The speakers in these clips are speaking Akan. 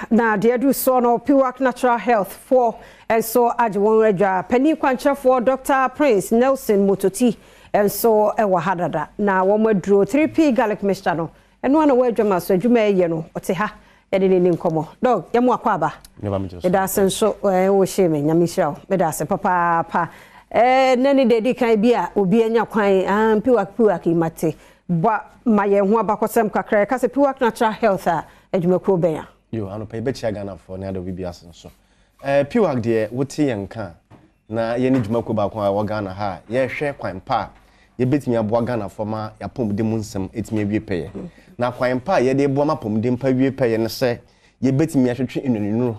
na de do so no Piwak Natural Health for and so Adom Afisem Penny Kwancha for Dr. Prince Nelson Mototi and so ewa hadada na wo maduro 3p garlic mixture no eno na wo adwama so adwuma ye no ote ha e de ni nkomo dog ye mo akwa ba e da senso wo sheme nyame hira me da se papa pa nani de kan bia obi anya kwan Piwak imate ba maye ho abakosem kakra ka se Piwak Natural Health a adwuma ko ben ya yo ano pe be chia Ghana for na do bibia senso Piwak de wote yenka na ye ni dwuma ko ba kwa wo Ghana ha ye hwe kwan pa ye betimi aboa Ghana for ma ya pom de munsem etimi awie peye na kwan pa ye de boa ma pom de mpa wie peye ne se ye betimi ahwetwe enununu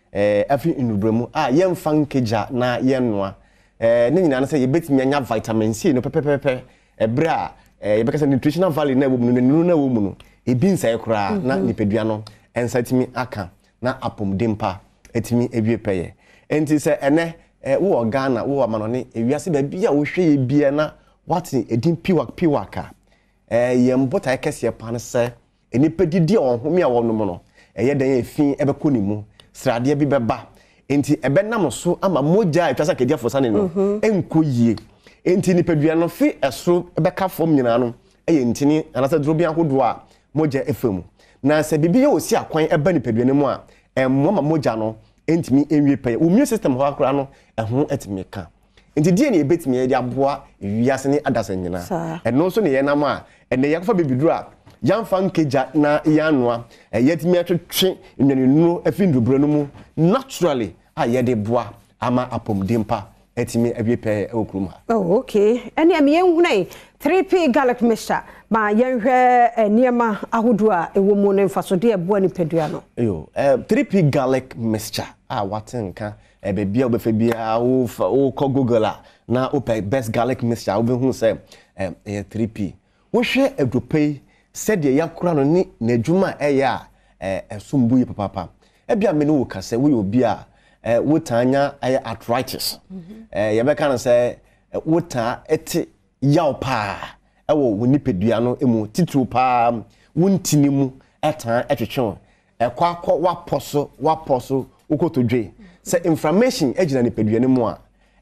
afi enubremu ye mfa nkeja na ye noa ne nyina na se ye betimi anya vitamin C no pepepepe ebra ye bekasa nutritional value na wo mu no na wo mu no ebi nsa ekura na nipadua no ensatimi aka na apom de mpa etimi awie peye enti se ene wo Ghana wo amanone ewiase ba bia wo hwe ye bia na wati edin Piwaka ye mbota ekese pan se enipa didi onhome a wono mo no ye dan efin ebeko ni mu srade bi beba enti ebe nam so ama moja etwasa kedia fosane no enko yie enti nipadua no fi eso ebeka fom nyina no eye ntini anasa duro bi ahodo a moja efemu na se bibia osi akwan eba nipadua no mu a emmo ma moja no entimi enwie pay immune system ho akora no eho etimi ka enti die ne ebetimi ye de aboa wiase ne adasa nyina eno so ne ye nam a ene yakfa bibiduru a yamfa nkeja na yanwa yetimi atwetwe nwanunu afindubro no mu naturally a ye de boa ama apomdimpa etimi awie pay okrum ha oh okay ene am yenhunai 3p garlic mixture ma yenhwe niema ahodo a ewo mu ne mfaso de eboa ni pedua no yo 3p garlic mixture watenka bebia obefa bia wo ko Google na open best garlic mixture wo be hu se 3p wo hwe adopei se de yakura no ni nadwuma eya esumbu yi papa bia me no wo kase wo obi a wo tanya arthritis ye be kan se wo ta eti yaw pa wo woni pedua no emu titru pa wontini mu eta etwetwe kwa waposo ukotodwe se information ejina ni pedua ne mu a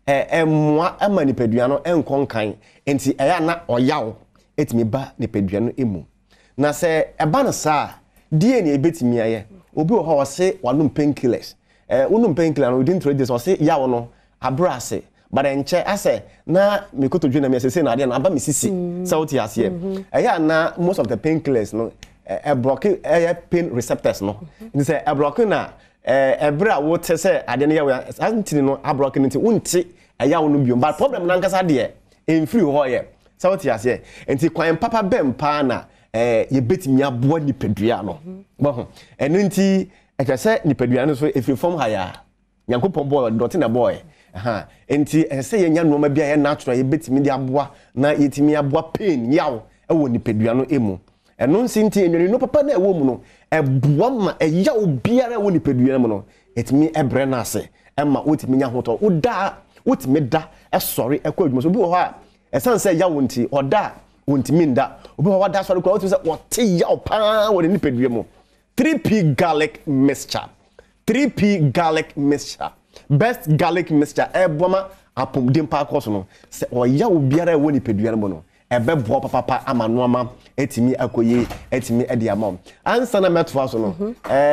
emwa ama ni pedua no enkonkan enti eya na oyaw etimi ba ni pedua no emu na se eba no sa die ni ebetimi aye obi wo ho se wanum painkillers unum painkiller no within 3 days wo se yaw no abrase but enche ase na mekotodwe na me se na ade na aba mesisi se wo ti ase eya na most of the painkillers no block pain receptors no ni say block na ebra wo te say ade ne yawo antini no block nti wonti eyawo no biom but problem na nkasa de enfiri ho ye say what you say enti kwan papa bem pa na ye betimi aboa nipadua no bo ho eno nti eche say nipadua no so efiri form haya nyankopon boy dot na boy enti say ye nya no ma bia ye natural ye betimi de aboa na yetimi aboa pain yawo ewo nipadua no emu eno nsinti enwene no papa na ewo mu no eboa ma eya obiara wo nipadua mu no etimi ebre na ase emma wotimi nya hoto wotimi da esori ekwa adwuma so bi wo ho a esan se ya wonti oda wontimi nda obi ho wada sori kwa wotimi se wote ya opa wo nipadua mu 3p garlic mixture 3p garlic mixture best garlic mixture eboa ma apomdimpa akoso no se oya obiara wo nipadua mu no ebe bo papa amanuama etimi akoye etimi edi amom ansa na metfo so no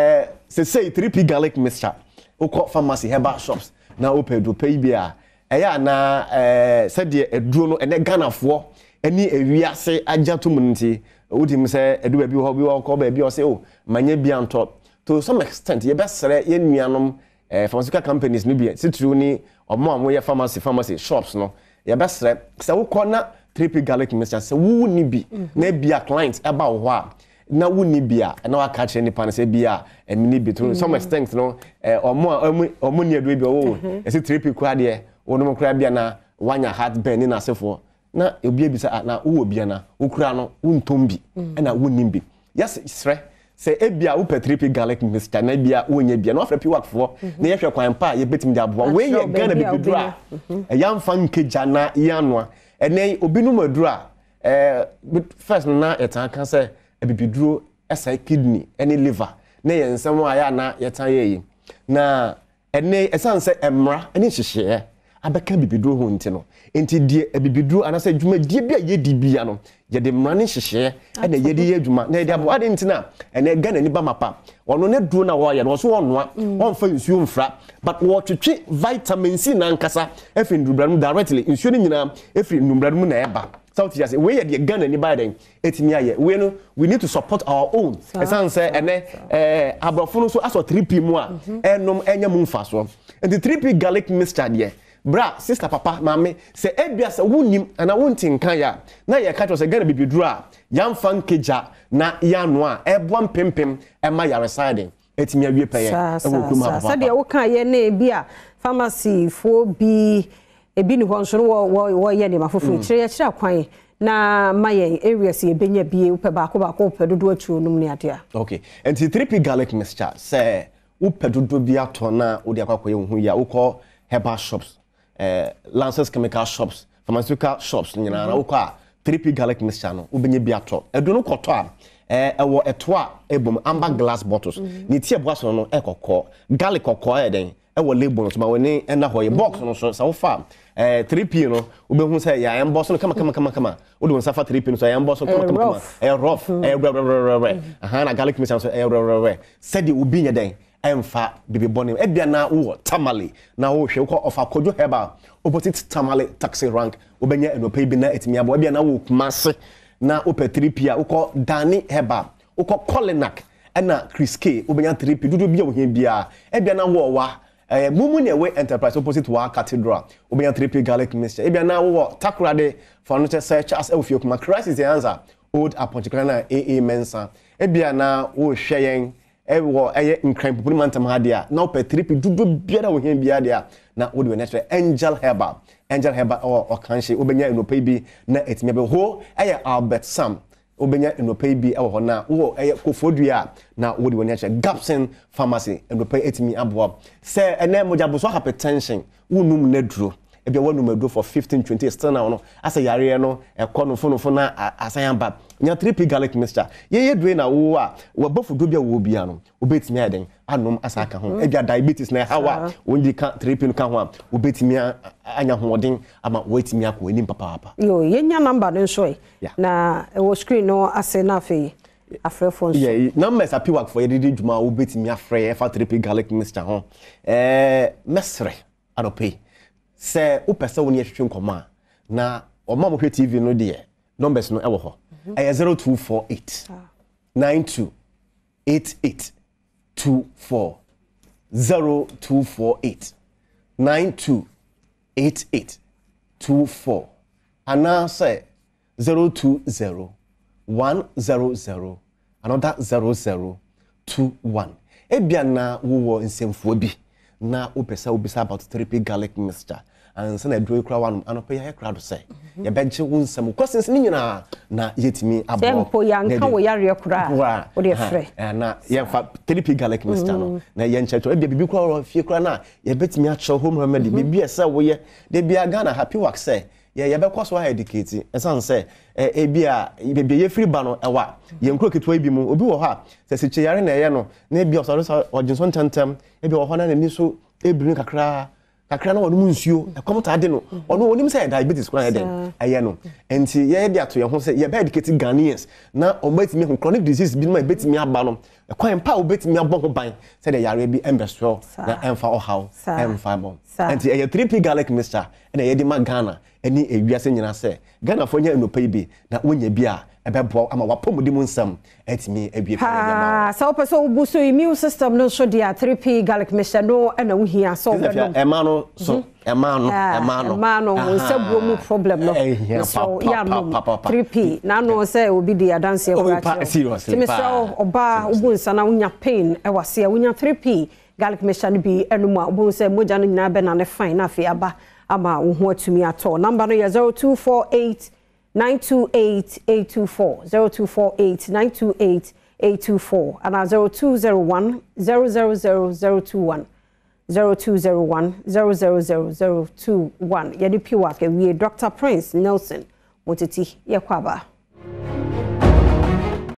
say 3p garlic mixture ukọ pharmacy herbal shops na opedo pay bia eya na said de eduro no ene Ghanafo eni ewiase ajatum nti odim se edu ba bi ho bi ko ba bi o se o manye bi anto to some extent ye besere ye nuanom pharmaceutical companies no bi situru ni omo amoye pharmacy shops no ye besere se ukọ na 3p garlic mixture se wu ni bi na bia clients eba ho a na wu ni bia na wa catch any pan se bia emini bi to some extent no omo ni edo bi o se 3p kwa de wono kra bia na wanya heartburn na asefo na obi ebisa na wo bia na ukura no wontombi na wonni bi yes sre se ebia wo pe 3p garlic mixture na bia wonya bia na afra Piwak fo na yehwe kwan pa ye betim de aboa we ye Ghana bibidura yamfa nkeja na yanwa ene obinu madura first na etan kan say ebibiduro esa kidney any liver na ye nsem a ya na ye tan ye na ene esan se emra ene hyehye abeka bibiduro ho ntino enti die bibiduro anase dwuma die bia ye di bia no ye de mra ne hyehye ene ye di ye dwuma na ye de abo ade ntina ene ga na ni ba mapa ono ne duro na wo ye no so wonoa wonfa nsuo mfra but wo twetwe vitamin C na nkasa efi ndubranum directly nsuo ni nyina efi ndubranum na eba South East we ye de Ghana ni Biden etimi aye we no we need to support our own esan say ene abrofo no so aso 3p mu a enom enya mu mfa so and the 3p garlic mixture de bra sister papa mama say ebia say wonim ana wonti nkan ya na ye ka to say Ghana bibiduru a yamfa nkeja na yano a eboam pempem ema ya residing etimi awie peye ewo kuma papa say de wo kan ye na ebia pharmacy fo bi ebi ni ho nso wo ye ne mafofo kire kwan na maye areas ye benya bie upe baako upe dodo atuo num ne ade a okay and the 3p garlic mixture say upe dodo bia to na wo de akwakoye hu ya wo call herbal shops Lancers chemical shops pharmaceutical shops nyina na wo call 3p garlic mixture no wo benya bia to edo no koto a ewo eto a ebom amber glass bottles ni tie boaso no ekokọ garlic kokọ eden ewo label no so ma woni ena hoye box no so wo fa 3p no obehu say ya emboss no kama wo do safa 3p no so ya emboss kama rough aha na garlic mixture so said the obi nya den emfa bibi boni ebia na wo tamale na wo hwe ko of akojo herbal opposite tamale taxi rank obenya enopa bi na etimi abo ebia na wo kumase na ope 3p a wo dani herbal wo Colinac na Chris K obenya 3p dudu bia wo hia bia ebia na wo wa mumu ne we enterprise opposite wa cathedral obenya 3p garlic mixture ebia na wo takrade furniture search as efio kuma crisis the answer old apothecary na AA mensa ebia na wo hweyen ewo eye nkran populi mantam ha dia na ope 3p dudu bia da wo hia bia dia na wo de natural angel herbal o kanhye obenya enopa bi na etime be ho eye Albert Sam obenya enopa bi ewo ho na wo eye kofodua na wo de woni ache Gapson pharmacy enopa etimi abo se ene mojaboso hypertension wonum na duro ebia wonum aduro for 15-20 still na no asa yare no ekono fo na asayamba nya 3p garlic mixture ye due na wo a wo bofudo bia wo bia no obetimi aden anom asaka ho ebia diabetes na hawa wonji ka 3p no ka ho a obetimi anya hoden ama wetimi akọ enim papa yo ye nya number no so na wo screen no ase na fe afre phone so numbers a Piwak for yedi dwuma obetimi afre fa 3p garlic mixture ho mesre adope se upese woni ahwehwe nkoma na oma mo hwe TV no de numbers no ewo ho 0248 92 88 24 0248 92 88 24 ana say 020 100 another 0021 ebia na wo nsemfuo bi na upesa ubisa about 3p garlic mixture and say na dro kra wanu anope ya kra do say ye beje wunsam questions ni nyina na yetimi abo tempo yanka wo yare kra wo de frɛ na ye fa 3p garlic mixture no na ye ncheto ebia bibi kra fie kra na ye betimi a cho home remedy bibi ese wo ye de bia Ghana happy work say ye be kwaso ha educate esan say ebia bibi ye free ba no ewa ye nkro ketwa bi mu obi wo ha se se cheyare na ye no na ebia so ojinso ntantem ebia wo ho na ni so ebrin kakra na wonu nsuo ekomta ade no ono onim say diabetes kura eden aye no enti ye de ato ye ho say ye be educate Ghanaians na omatimi ho chronic disease bi ma betimi aba no ekwan pa obetimi abon ho ban say de yare bi embestro na emfa o how emfa bon enti ye 3p garlic mixture na ye de ma Ghana eni ewiase nyina say Ghana fo nya enopa bi na wonya bi a ebebo ama wapomudi mu nsam etimi abie pa so person ubuso immune system no so dia 3p garlic mixture no na wo hia so ema no so ema no nsabuo mu problem no so ya no 3p na no say obi dia dance e kwa seriously pa oba ubunsa na wonya pain e wase wonya 3p garlic mixture no bi enum a ubunsa moja no nyina be na ne fine na afi aba ama wo ho atumi ato number no ya 0248 928-824 0248-928-824 and 0201 000-021 0201 000-021 Yedi Piwak we Dr. Prince Nelson Moteti Yakwaba.